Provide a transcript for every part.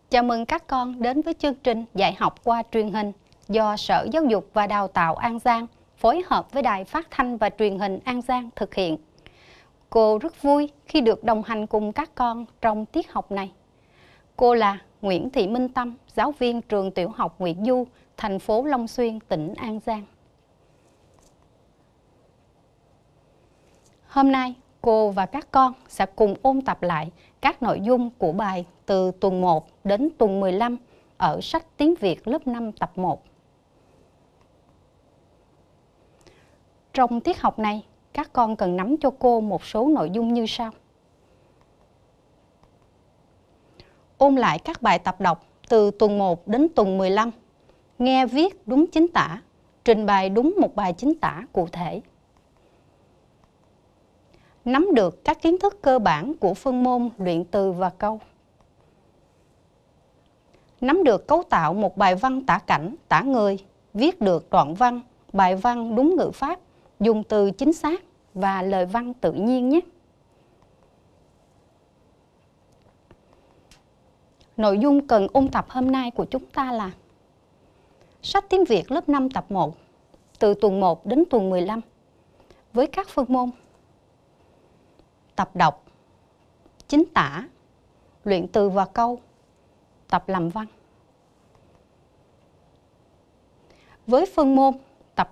Chào mừng các con đến với chương trình dạy học qua truyền hình do Sở Giáo dục và Đào tạo An Giang phối hợp với Đài Phát thanh và Truyền hình An Giang thực hiện. Cô rất vui khi được đồng hành cùng các con trong tiết học này. Cô là Nguyễn Thị Minh Tâm, giáo viên trường tiểu học Nguyễn Du, thành phố Long Xuyên, tỉnh An Giang. Hôm nay, cô và các con sẽ cùng ôn tập lại các nội dung của bài từ tuần 1 đến tuần 15 ở sách tiếng Việt lớp 5 tập 1. Trong tiết học này, các con cần nắm cho cô một số nội dung như sau. Ôn lại các bài tập đọc từ tuần 1 đến tuần 15, nghe viết đúng chính tả, trình bày đúng một bài chính tả cụ thể. Nắm được các kiến thức cơ bản của phân môn luyện từ và câu. Nắm được cấu tạo một bài văn tả cảnh, tả người, viết được đoạn văn, bài văn đúng ngữ pháp, dùng từ chính xác và lời văn tự nhiên nhé. Nội dung cần ôn tập hôm nay của chúng ta là sách tiếng Việt lớp 5 tập 1 từ tuần 1 đến tuần 15 với các phân môn tập đọc, chính tả, luyện từ và câu, tập làm văn. Với phân môn tập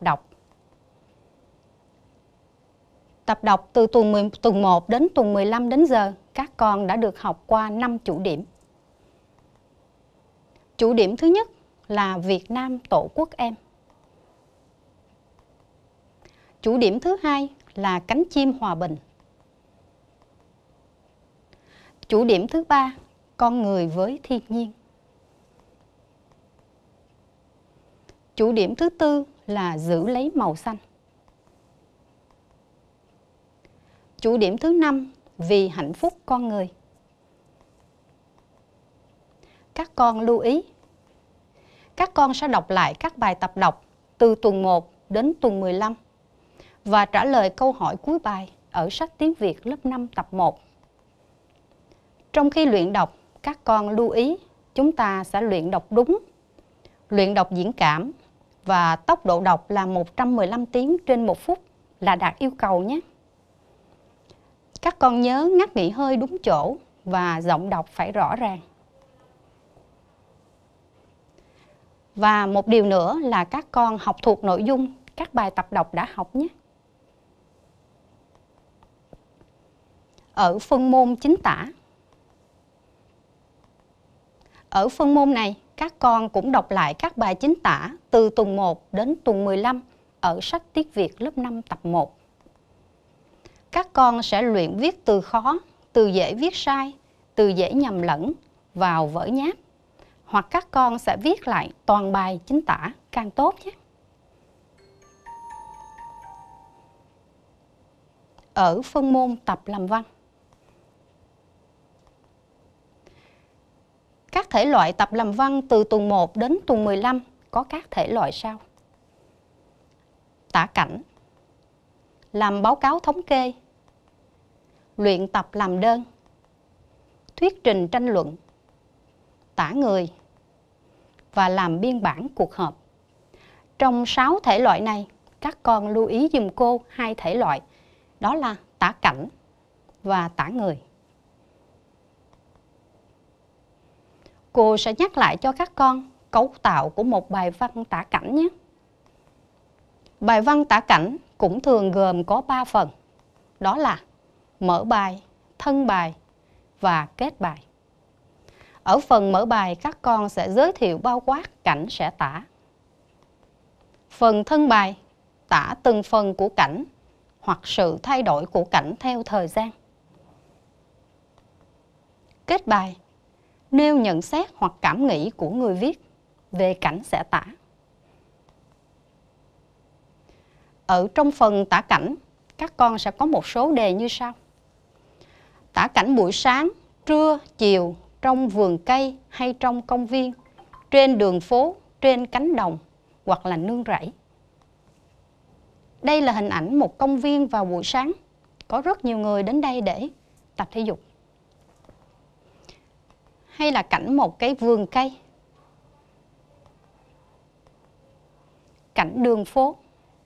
đọc từ tuần 1 đến tuần 15 đến giờ, các con đã được học qua 5 chủ điểm. Chủ điểm thứ nhất là Việt Nam Tổ quốc em. Chủ điểm thứ hai là Cánh chim hòa bình. Chủ điểm thứ ba, con người với thiên nhiên. Chủ điểm thứ tư là giữ lấy màu xanh. Chủ điểm thứ 5, vì hạnh phúc con người. Các con lưu ý, các con sẽ đọc lại các bài tập đọc từ tuần 1 đến tuần 15 và trả lời câu hỏi cuối bài ở sách tiếng Việt lớp 5 tập 1. Trong khi luyện đọc, các con lưu ý chúng ta sẽ luyện đọc đúng, luyện đọc diễn cảm và tốc độ đọc là 115 tiếng trên 1 phút là đạt yêu cầu nhé. Các con nhớ ngắt nghỉ hơi đúng chỗ và giọng đọc phải rõ ràng. Và một điều nữa là các con học thuộc nội dung các bài tập đọc đã học nhé. Ở phân môn chính tả. Ở phân môn này, các con cũng đọc lại các bài chính tả từ tuần 1 đến tuần 15 ở sách tiếng Việt lớp 5 tập 1. Các con sẽ luyện viết từ khó, từ dễ viết sai, từ dễ nhầm lẫn vào vở nháp. Hoặc các con sẽ viết lại toàn bài chính tả càng tốt nhé. Ở phân môn tập làm văn. Các thể loại tập làm văn từ tuần 1 đến tuần 15 có các thể loại sau. Tả cảnh, làm báo cáo thống kê, luyện tập làm đơn, thuyết trình tranh luận, tả người và làm biên bản cuộc họp. Trong 6 thể loại này, các con lưu ý giùm cô 2 thể loại, đó là tả cảnh và tả người. Cô sẽ nhắc lại cho các con cấu tạo của một bài văn tả cảnh nhé. Bài văn tả cảnh cũng thường gồm có 3 phần, đó là mở bài, thân bài và kết bài. Ở phần mở bài, các con sẽ giới thiệu bao quát cảnh sẽ tả. Phần thân bài tả từng phần của cảnh hoặc sự thay đổi của cảnh theo thời gian. Kết bài nêu nhận xét hoặc cảm nghĩ của người viết về cảnh sẽ tả. Ở trong phần tả cảnh, các con sẽ có một số đề như sau. Tả cảnh buổi sáng, trưa, chiều, trong vườn cây hay trong công viên, trên đường phố, trên cánh đồng hoặc là nương rẫy. Đây là hình ảnh một công viên vào buổi sáng. Có rất nhiều người đến đây để tập thể dục. hay là cảnh một cái vườn cây, cảnh đường phố.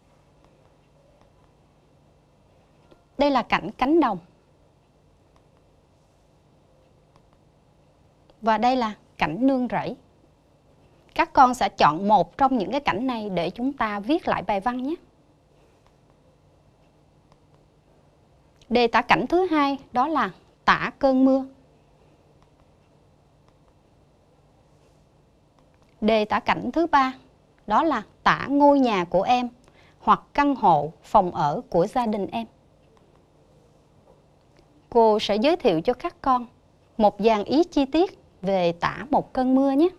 Đây là cảnh cánh đồng. Và đây là cảnh nương rẫy. Các con sẽ chọn một trong những cái cảnh này để chúng ta viết lại bài văn nhé. Đề tả cảnh thứ hai đó là tả cơn mưa. Đề tả cảnh thứ ba đó là tả ngôi nhà của em hoặc căn hộ, phòng ở của gia đình em. Cô sẽ giới thiệu cho các con một dàn ý chi tiết về tả một cơn mưa nhé.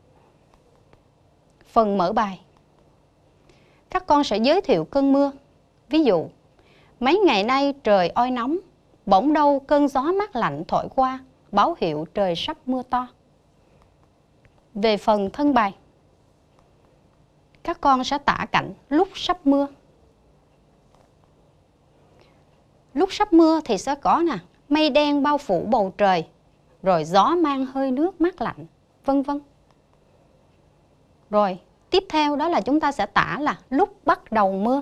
Phần mở bài. Các con sẽ giới thiệu cơn mưa. Ví dụ, mấy ngày nay trời oi nóng, bỗng đâu cơn gió mát lạnh thổi qua, báo hiệu trời sắp mưa to. Về phần thân bài, các con sẽ tả cảnh lúc sắp mưa. Lúc sắp mưa thì sẽ có mây đen bao phủ bầu trời, rồi gió mang hơi nước mát lạnh, vân vân. Rồi, tiếp theo đó là chúng ta sẽ tả là lúc bắt đầu mưa.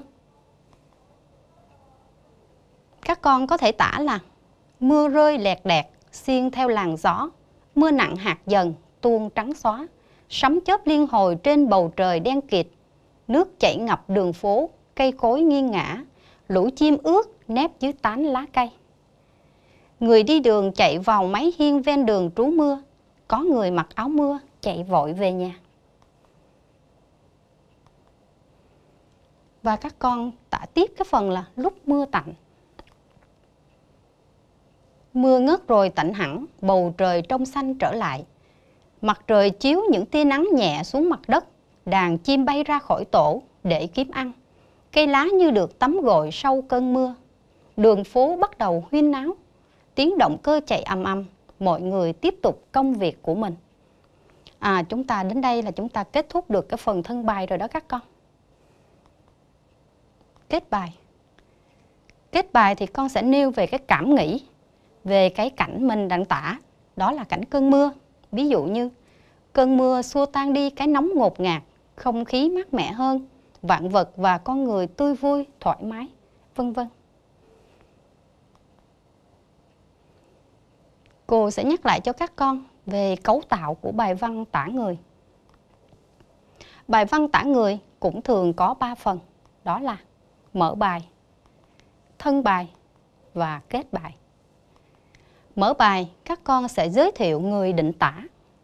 Các con có thể tả là mưa rơi lẹt đẹt, xiên theo làn gió, mưa nặng hạt dần, tuôn trắng xóa, sấm chớp liên hồi trên bầu trời đen kịt, nước chảy ngập đường phố, cây cối nghiêng ngã, lũ chim ướt nép dưới tán lá cây. Người đi đường chạy vào mái hiên ven đường trú mưa, có người mặc áo mưa chạy vội về nhà. Và các con tả tiếp cái phần là lúc mưa tạnh. Mưa ngớt rồi tạnh hẳn, bầu trời trong xanh trở lại. Mặt trời chiếu những tia nắng nhẹ xuống mặt đất, đàn chim bay ra khỏi tổ để kiếm ăn. Cây lá như được tắm gội sau cơn mưa. Đường phố bắt đầu huyên náo, tiếng động cơ chạy ầm ầm, mọi người tiếp tục công việc của mình. Chúng ta đến đây là chúng ta kết thúc được cái phần thân bài rồi đó các con. Kết bài. Kết bài thì con sẽ nêu về cái cảm nghĩ về cái cảnh mình đang tả, đó là cảnh cơn mưa. Ví dụ như cơn mưa xua tan đi cái nóng ngột ngạt, không khí mát mẻ hơn, vạn vật và con người tươi vui, thoải mái, vân vân. Cô sẽ nhắc lại cho các con về cấu tạo của bài văn tả người. Bài văn tả người cũng thường có 3 phần, đó là mở bài, thân bài và kết bài. Mở bài, các con sẽ giới thiệu người định tả.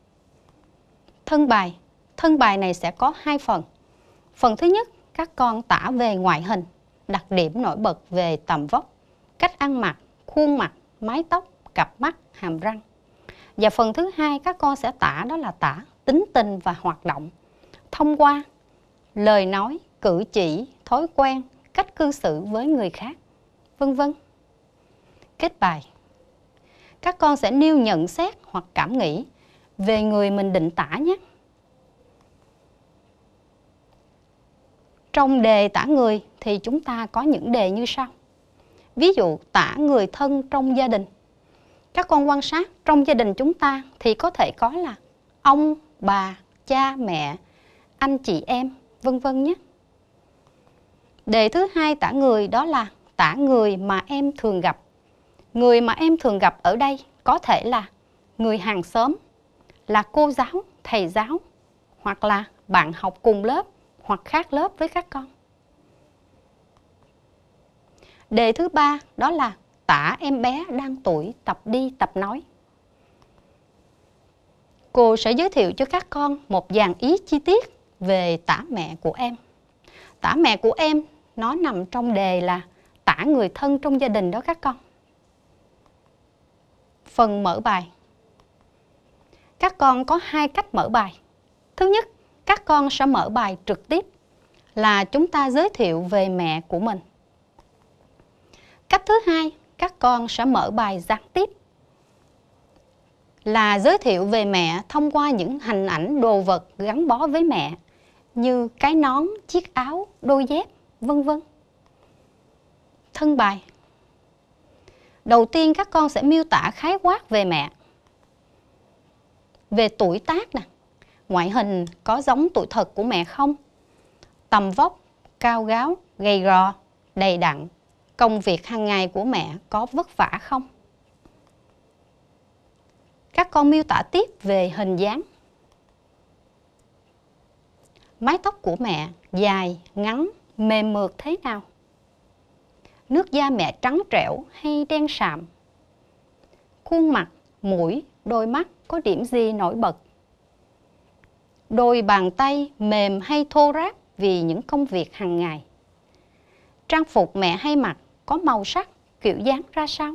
Thân bài này sẽ có 2 phần. Phần thứ nhất, các con tả về ngoại hình, đặc điểm nổi bật về tầm vóc, cách ăn mặc, khuôn mặt, mái tóc, cặp mắt, hàm răng. Và phần thứ hai, các con sẽ tả đó là tả tính tình và hoạt động, thông qua lời nói, cử chỉ, thói quen, cách cư xử với người khác, vân vân. Kết bài. Các con sẽ nêu nhận xét hoặc cảm nghĩ về người mình định tả nhé. Trong đề tả người thì chúng ta có những đề như sau. Ví dụ tả người thân trong gia đình. Các con quan sát trong gia đình chúng ta thì có thể có là ông, bà, cha, mẹ, anh chị em, vân vân nhé. Đề thứ hai tả người đó là tả người mà em thường gặp. Người mà em thường gặp ở đây có thể là người hàng xóm, là cô giáo, thầy giáo, hoặc là bạn học cùng lớp hoặc khác lớp với các con. Đề thứ ba đó là tả em bé đang tuổi tập đi tập nói. Cô sẽ giới thiệu cho các con một dàn ý chi tiết về tả mẹ của em. Tả mẹ của em nó nằm trong đề là tả người thân trong gia đình đó các con. Phần mở bài. Các con có 2 cách mở bài. Thứ nhất, các con sẽ mở bài trực tiếp là chúng ta giới thiệu về mẹ của mình. Cách thứ hai, các con sẽ mở bài gián tiếp là giới thiệu về mẹ thông qua những hình ảnh đồ vật gắn bó với mẹ như cái nón, chiếc áo, đôi dép, vân vân. Thân bài. Đầu tiên các con sẽ miêu tả khái quát về mẹ. Về tuổi tác nè, ngoại hình có giống tuổi thật của mẹ không? Tầm vóc, cao ráo, gầy gò, đầy đặn. Công việc hàng ngày của mẹ có vất vả không? Các con miêu tả tiếp về hình dáng. Mái tóc của mẹ dài, ngắn, mềm mượt thế nào? Nước da mẹ trắng trẻo hay đen sạm? Khuôn mặt, mũi, đôi mắt có điểm gì nổi bật? Đôi bàn tay mềm hay thô ráp vì những công việc hàng ngày? Trang phục mẹ hay mặc có màu sắc, kiểu dáng ra sao?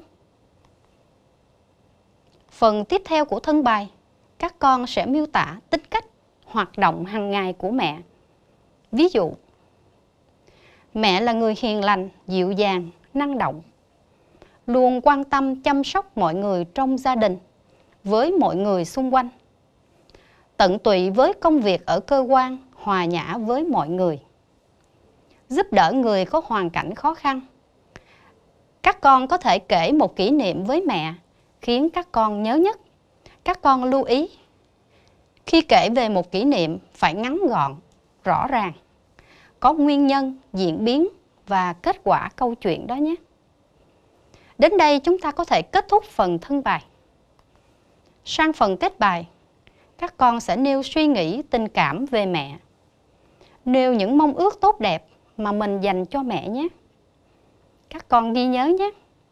Phần tiếp theo của thân bài, các con sẽ miêu tả tính cách, hoạt động hàng ngày của mẹ. Ví dụ, mẹ là người hiền lành, dịu dàng, năng động, luôn quan tâm chăm sóc mọi người trong gia đình, với mọi người xung quanh, tận tụy với công việc ở cơ quan, hòa nhã với mọi người, giúp đỡ người có hoàn cảnh khó khăn. Các con có thể kể một kỷ niệm với mẹ khiến các con nhớ nhất. Các con lưu ý, khi kể về một kỷ niệm phải ngắn gọn, rõ ràng, có nguyên nhân, diễn biến và kết quả câu chuyện đó nhé. Đến đây chúng ta có thể kết thúc phần thân bài. Sang phần kết bài, các con sẽ nêu suy nghĩ tình cảm về mẹ, nêu những mong ước tốt đẹp mà mình dành cho mẹ nhé. Các con ghi nhớ nhé.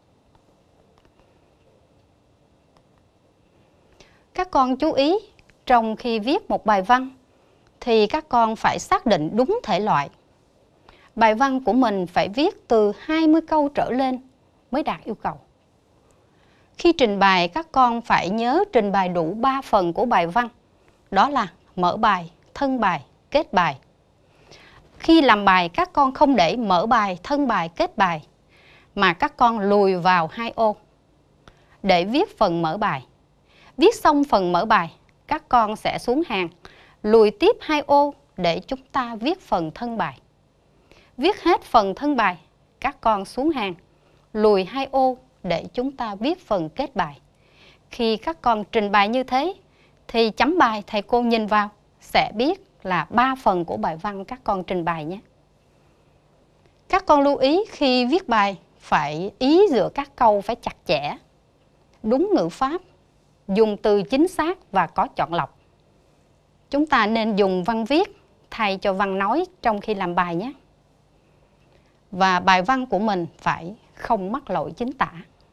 Các con chú ý, trong khi viết một bài văn thì các con phải xác định đúng thể loại. Bài văn của mình phải viết từ 20 câu trở lên mới đạt yêu cầu. Khi trình bày, các con phải nhớ trình bày đủ 3 phần của bài văn. Đó là mở bài, thân bài, kết bài. Khi làm bài, các con không để mở bài, thân bài, kết bài, mà các con lùi vào 2 ô để viết phần mở bài. Viết xong phần mở bài, các con sẽ xuống hàng, lùi tiếp 2 ô để chúng ta viết phần thân bài. Viết hết phần thân bài, các con xuống hàng, lùi 2 ô để chúng ta viết phần kết bài. Khi các con trình bày như thế, thì chấm bài thầy cô nhìn vào sẽ biết là 3 phần của bài văn các con trình bày nhé. Các con lưu ý khi viết bài phải ý giữa các câu phải chặt chẽ, đúng ngữ pháp, dùng từ chính xác và có chọn lọc. Chúng ta nên dùng văn viết thay cho văn nói trong khi làm bài nhé. Và bài văn của mình phải không mắc lỗi chính tả.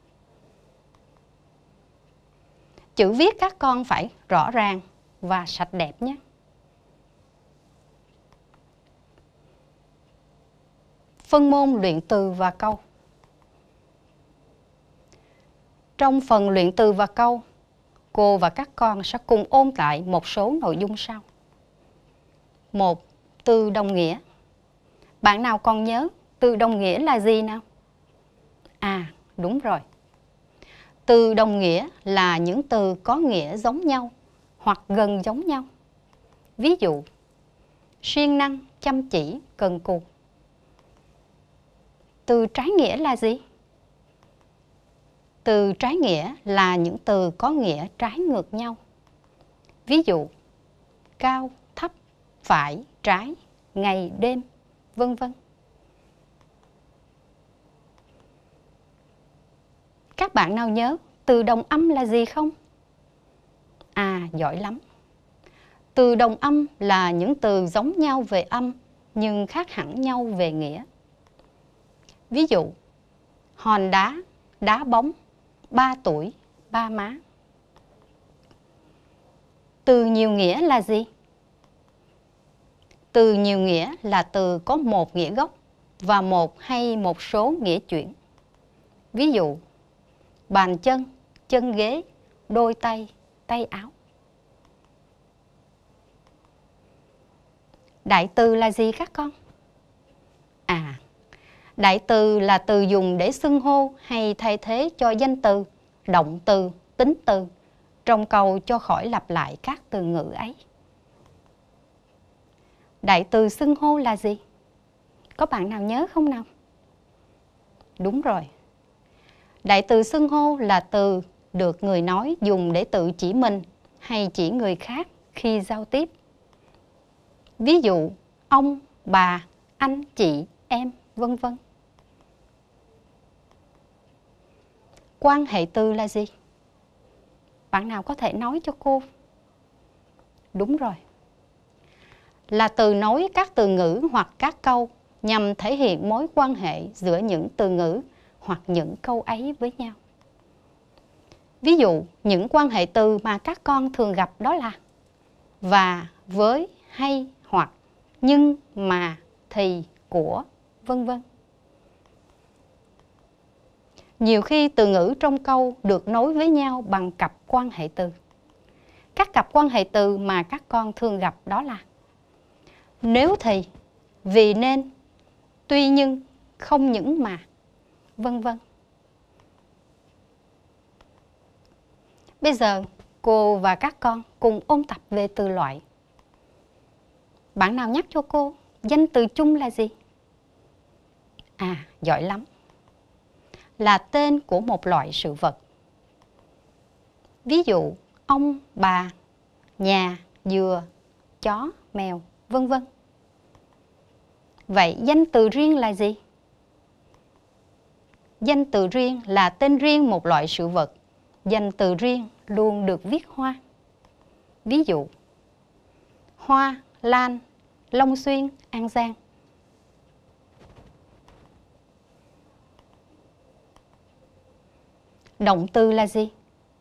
Chữ viết các con phải rõ ràng và sạch đẹp nhé. Phân môn luyện từ và câu. Trong phần luyện từ và câu, cô và các con sẽ cùng ôn lại một số nội dung sau. 1. Từ đồng nghĩa. Bạn nào còn nhớ từ đồng nghĩa là gì nào? À, đúng rồi. Từ đồng nghĩa là những từ có nghĩa giống nhau hoặc gần giống nhau. Ví dụ, siêng năng, chăm chỉ, cần cù. Từ trái nghĩa là gì? Từ trái nghĩa là những từ có nghĩa trái ngược nhau. Ví dụ, cao, thấp, phải, trái, ngày, đêm, vân vân. Các bạn nào nhớ từ đồng âm là gì không? À, giỏi lắm. Từ đồng âm là những từ giống nhau về âm nhưng khác hẳn nhau về nghĩa. Ví dụ, hòn đá, đá bóng, 3 tuổi, ba má. Từ nhiều nghĩa là gì? Từ nhiều nghĩa là từ có một nghĩa gốc và một hay một số nghĩa chuyển. Ví dụ, bàn chân, chân ghế, đôi tay, tay áo. Đại từ là gì các con? À, đại từ là từ dùng để xưng hô hay thay thế cho danh từ, động từ, tính từ trong câu cho khỏi lặp lại các từ ngữ ấy. Đại từ xưng hô là gì? Có bạn nào nhớ không nào? Đúng rồi. Đại từ xưng hô là từ được người nói dùng để tự chỉ mình hay chỉ người khác khi giao tiếp. Ví dụ ông, bà, anh, chị, em, vân vân. Quan hệ từ là gì? Bạn nào có thể nói cho cô? Đúng rồi. Là từ nối các từ ngữ hoặc các câu nhằm thể hiện mối quan hệ giữa những từ ngữ hoặc những câu ấy với nhau. Ví dụ, những quan hệ từ mà các con thường gặp đó là và, với, hay, hoặc, nhưng, mà, thì, của, vân vân. Nhiều khi từ ngữ trong câu được nối với nhau bằng cặp quan hệ từ. Các cặp quan hệ từ mà các con thường gặp đó là nếu thì, vì nên, tuy nhưng, không những mà, vân vân. Bây giờ, cô và các con cùng ôn tập về từ loại. Bạn nào nhắc cho cô, danh từ chung là gì? À, giỏi lắm. Là tên của một loại sự vật. Ví dụ, ông, bà, nhà, dừa, chó, mèo, vân vân. Vậy danh từ riêng là gì? Danh từ riêng là tên riêng một loại sự vật. Danh từ riêng luôn được viết hoa. Ví dụ, Hoa, Lan, Long Xuyên, An Giang. Động từ là gì?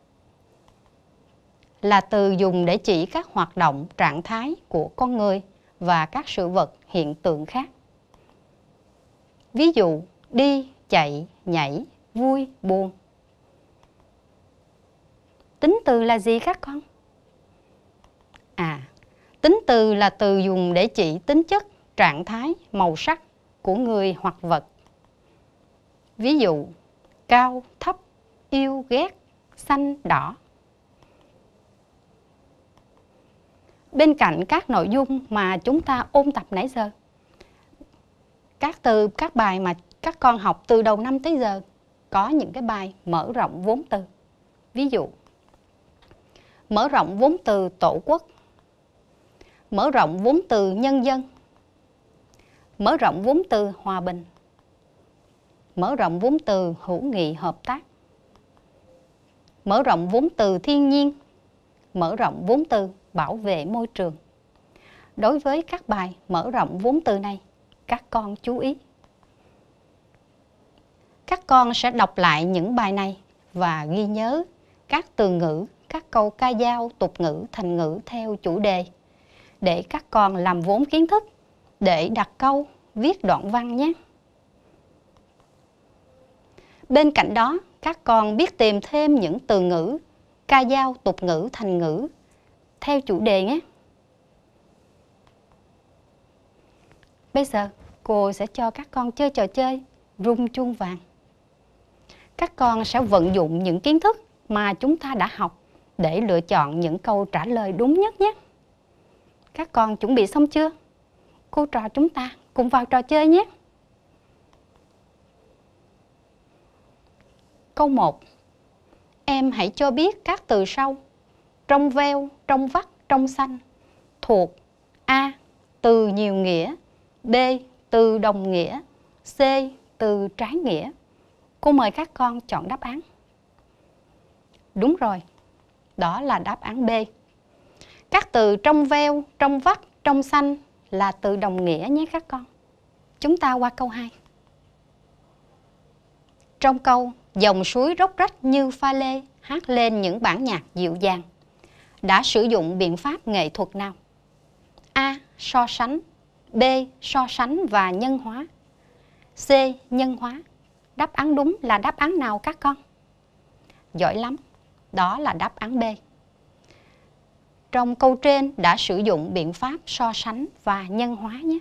Là từ dùng để chỉ các hoạt động, trạng thái của con người và các sự vật, hiện tượng khác. Ví dụ, đi, chạy, nhảy, vui, buồn. Tính từ là gì các con? À, tính từ là từ dùng để chỉ tính chất, trạng thái, màu sắc của người hoặc vật. Ví dụ, cao, thấp, yêu, ghét, xanh, đỏ. Bên cạnh các nội dung mà chúng ta ôn tập nãy giờ, các bài mà các con học từ đầu năm tới giờ, có những cái bài mở rộng vốn từ. Ví dụ, mở rộng vốn từ tổ quốc, mở rộng vốn từ nhân dân, mở rộng vốn từ hòa bình, mở rộng vốn từ hữu nghị hợp tác, mở rộng vốn từ thiên nhiên, mở rộng vốn từ bảo vệ môi trường. Đối với các bài mở rộng vốn từ này, các con chú ý. Các con sẽ đọc lại những bài này và ghi nhớ các từ ngữ, các câu ca dao, tục ngữ, thành ngữ theo chủ đề để các con làm vốn kiến thức, để đặt câu, viết đoạn văn nhé. Bên cạnh đó, các con biết tìm thêm những từ ngữ, ca dao, tục ngữ, thành ngữ theo chủ đề nhé. Bây giờ, cô sẽ cho các con chơi trò chơi rung chuông vàng. Các con sẽ vận dụng những kiến thức mà chúng ta đã học để lựa chọn những câu trả lời đúng nhất nhé. Các con chuẩn bị xong chưa? Cô trò chúng ta cùng vào trò chơi nhé. Câu 1. Em hãy cho biết các từ sau: trong veo, trong vắt, trong xanh thuộc A. Từ nhiều nghĩa, B. Từ đồng nghĩa, C. Từ trái nghĩa. Cô mời các con chọn đáp án. Đúng rồi, đó là đáp án B. Các từ trong veo, trong vắt, trong xanh là từ đồng nghĩa nhé các con. Chúng ta qua câu 2. Trong câu dòng suối róc rách như pha lê hát lên những bản nhạc dịu dàng đã sử dụng biện pháp nghệ thuật nào? A. So sánh, B. So sánh và nhân hóa, C. Nhân hóa. Đáp án đúng là đáp án nào các con? Giỏi lắm, đó là đáp án B. Trong câu trên đã sử dụng biện pháp so sánh và nhân hóa nhé.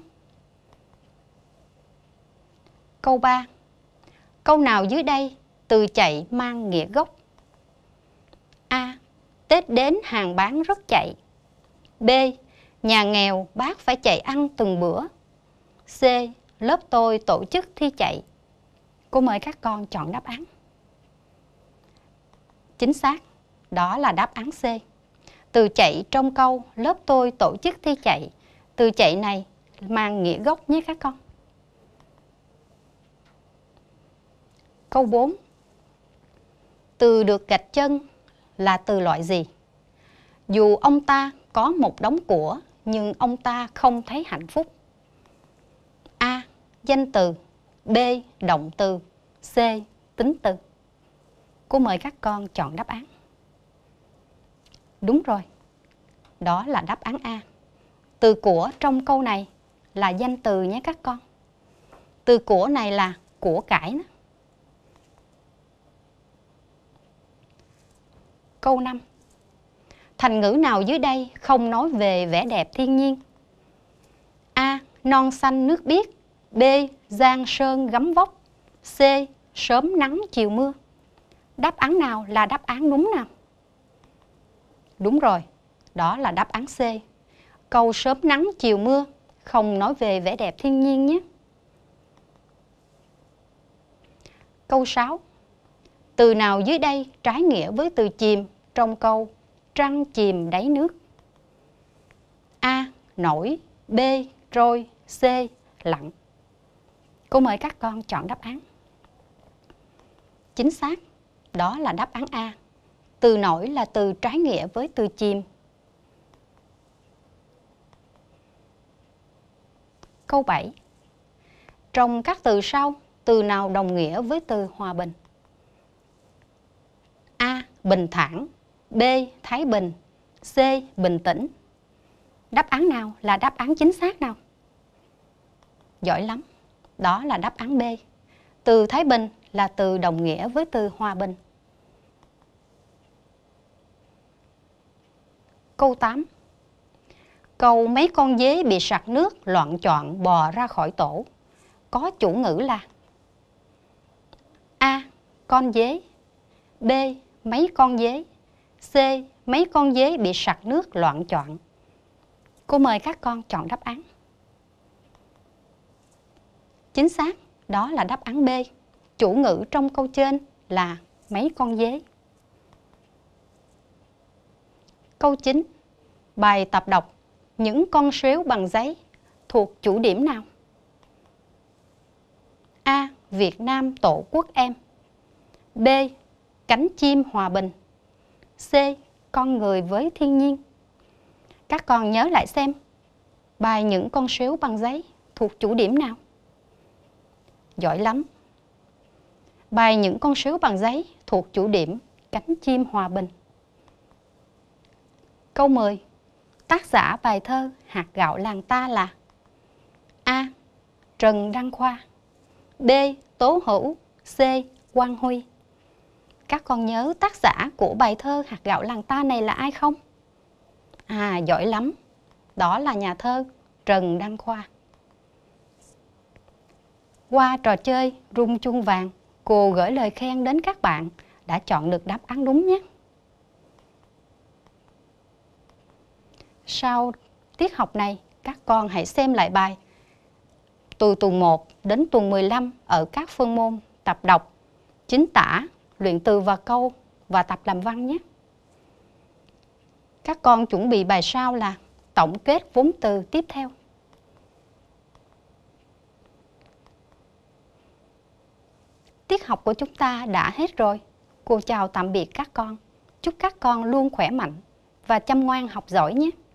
Câu 3. Câu nào dưới đây từ chạy mang nghĩa gốc? A. Tết đến hàng bán rất chạy, B. Nhà nghèo bác phải chạy ăn từng bữa, C. Lớp tôi tổ chức thi chạy. Cô mời các con chọn đáp án. Chính xác, đó là đáp án C. Từ chạy trong câu lớp tôi tổ chức thi chạy. Từ chạy này mang nghĩa gốc nhé các con. Câu 4. Từ được gạch chân là từ loại gì? Dù ông ta có một đống của nhưng ông ta không thấy hạnh phúc. A. Danh từ. B. Động từ. C. Tính từ. Cô mời các con chọn đáp án. Đúng rồi, đó là đáp án A. Từ của trong câu này là danh từ nhé các con. Từ của này là của cải đó. Câu 5. Thành ngữ nào dưới đây không nói về vẻ đẹp thiên nhiên? A. Non xanh nước biếc. B. Giang sơn gấm vóc. C. Sớm nắng chiều mưa. Đáp án nào là đáp án đúng nào? Đúng rồi, đó là đáp án C. Câu sớm nắng chiều mưa không nói về vẻ đẹp thiên nhiên nhé. Câu 6. Từ nào dưới đây trái nghĩa với từ chìm trong câu trăng chìm đáy nước? A. Nổi. B. Trôi. C. Lặn. Cô mời các con chọn đáp án. Chính xác, đó là đáp án A. Từ nổi là từ trái nghĩa với từ chìm. Câu 7. Trong các từ sau, từ nào đồng nghĩa với từ hòa bình? A. Bình thản. B. Thái bình. C. Bình tĩnh. Đáp án nào là đáp án chính xác nào? Giỏi lắm, đó là đáp án B. Từ thái bình là từ đồng nghĩa với từ hòa bình. Câu 8. Câu mấy con dế bị sặc nước loạng choạng bò ra khỏi tổ có chủ ngữ là A. Con dế. B. Mấy con dế. C. Mấy con dế bị sặc nước loạng choạng. Cô mời các con chọn đáp án. Chính xác, đó là đáp án B. Chủ ngữ trong câu trên là mấy con dế. Câu 9. Bài tập đọc những con sếu bằng giấy thuộc chủ điểm nào? A. Việt Nam tổ quốc em. B. Cánh chim hòa bình. C. Con người với thiên nhiên. Các con nhớ lại xem, bài những con sếu bằng giấy thuộc chủ điểm nào? Giỏi lắm. Bài những con sếu bằng giấy thuộc chủ điểm cánh chim hòa bình. Câu 10. Tác giả bài thơ Hạt gạo làng ta là A. Trần Đăng Khoa. B. Tố Hữu. C. Quang Huy. Các con nhớ tác giả của bài thơ Hạt gạo làng ta này là ai không? À, giỏi lắm. Đó là nhà thơ Trần Đăng Khoa. Qua trò chơi rung chuông vàng, cô gửi lời khen đến các bạn đã chọn được đáp án đúng nhé. Sau tiết học này, các con hãy xem lại bài từ tuần 1 đến tuần 15 ở các phân môn tập đọc, chính tả, luyện từ và câu và tập làm văn nhé. Các con chuẩn bị bài sau là tổng kết vốn từ tiếp theo. Tiết học của chúng ta đã hết rồi. Cô chào tạm biệt các con. Chúc các con luôn khỏe mạnh và chăm ngoan học giỏi nhé.